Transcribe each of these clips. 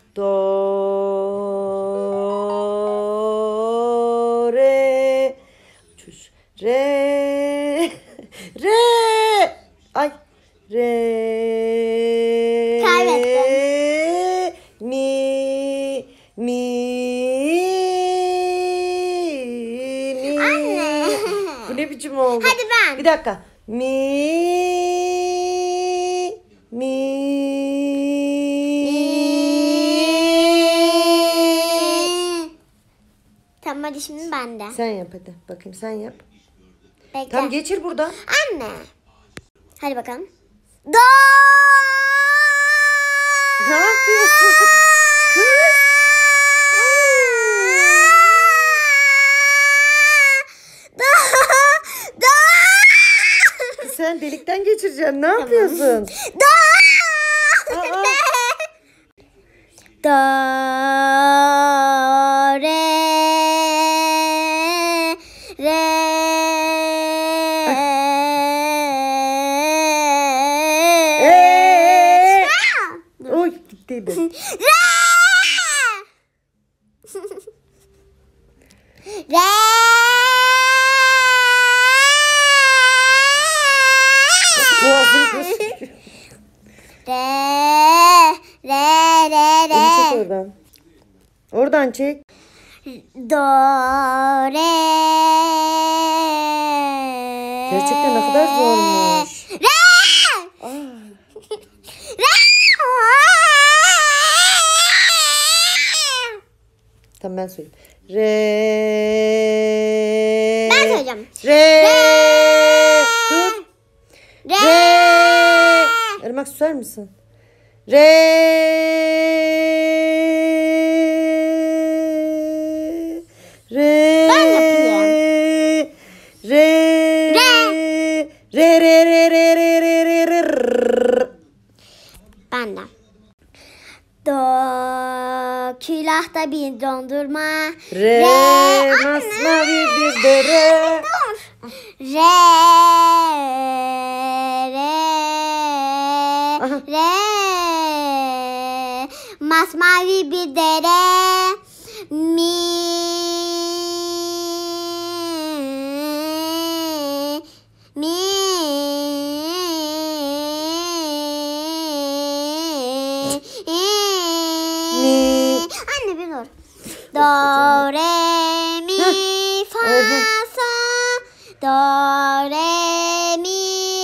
Do, re. Çüş. Re. Re. Ay. Re. Kaybettim. Mi. Mi. Anne. Bu ne biçim oldu? Hadi ben. Bir dakika. Mi. Mi. Tamam hadi şimdi bende. Sen yap hadi. Bakayım sen yap. Bekle. Tamam geçir buradan. Anne. Hadi bakalım. Do. Ne yapıyorsun? Kız. Kız sen delikten geçireceksin. Ne yapıyorsun? Aa, Do, re, re, Oy gittiydi. re. Boğazını kır. Elini çek oradan. Oradan çek. Do, re. Gerçekten ne kadar zormuş. Re. Aa, Re. tamam ben söyleyeyim. Re. Ben söyleyeceğim. Re. Dur. Re. Re. Irmak susar mısın? Re. Re. Ben yapayım. Re. Re. Re re re re re re re re re. Benden. Do, külahta bir dondurma. Re. Masmavi bir dere. Re, re, Aha. re. Masmavi bir dere. Mi. Mi. Anne bir dur. Do, re, mi, fa, sa. Do, re, mi.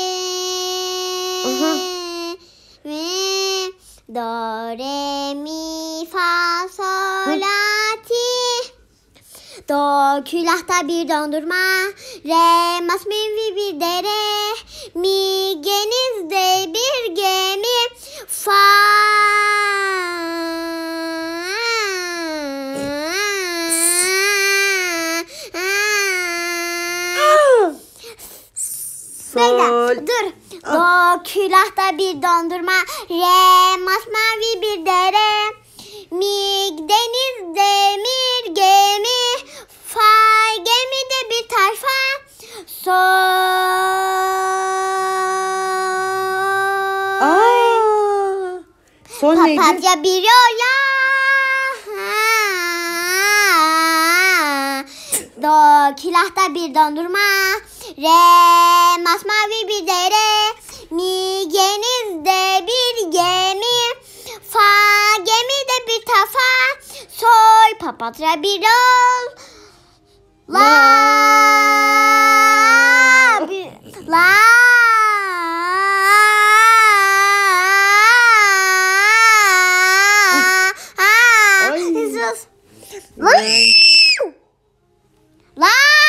Mi. Do, re, mi, fa, sol, la, ti. Do, külahta bir dondurma. Re, masmavi bir dere. Mi, denizde bir gemi. Fa. Sol. Dur. Do, külahta bir dondurma. Re, masmavi bir dere. Mi, denizde bir gemi. Fa, gemide bir tayfa. Sol. Aa. Sol neydi? Papatya bir yola. Do, külahta bir dondurma. Re, masmavi bir dere. Mi, denizde bir gemi. Fa, gemide bir tafa. Sol, papatya bir yol. La. La. Ay. Sus. Ay. La.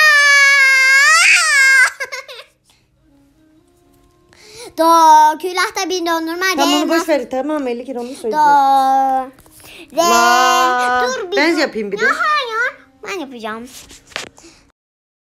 Do, külahta bir dondurma. Tamam Re, onu boş ver. Tamam 50 kere onu Do, söyleyeceğiz. re. La. Dur bir Ben dur. yapayım bir de. Ya hayır. Ben yapacağım.